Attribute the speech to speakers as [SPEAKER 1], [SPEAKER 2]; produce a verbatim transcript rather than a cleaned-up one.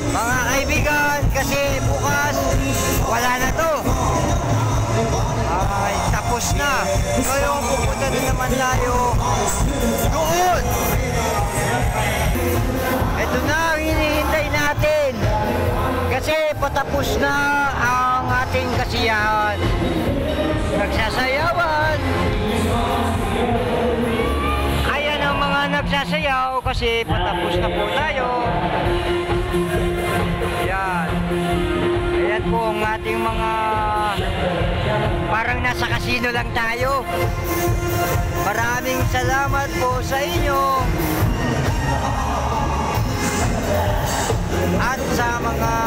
[SPEAKER 1] Mga kaibigan, kasi bukas wala na to. Ay, tapos na. Ngayon pupunta na naman tayo doon. Ito na ang hinihintay natin. Kasi patapos na ang ating kasiyahan. Nagsasayawan. Ayan ang mga nagsasayaw kasi patapos na po tayo. Ayan. Ayan po ang ating mga parang nasa kasino lang tayo. Maraming salamat po sa inyo. At sa mga